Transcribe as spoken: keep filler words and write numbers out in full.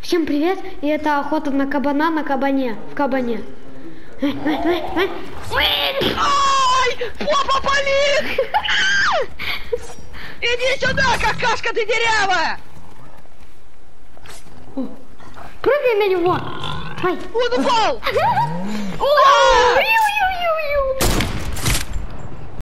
Всем привет, и это охота на кабана на кабане, в кабане. Ай, ай, ай, ай. Ай! Попа болит! Иди сюда, какашка ты дырявая! Прыгай на него! Ай. Он упал! Ой,